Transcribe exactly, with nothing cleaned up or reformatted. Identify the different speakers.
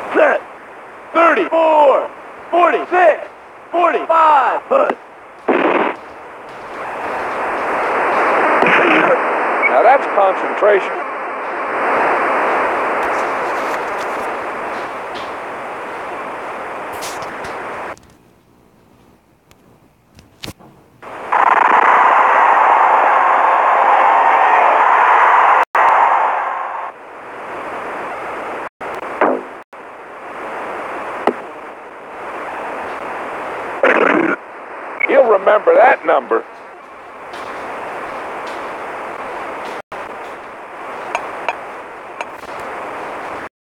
Speaker 1: set. thirty-four, forty-six, forty-five. Put.
Speaker 2: Now that's concentration. You'll remember that number.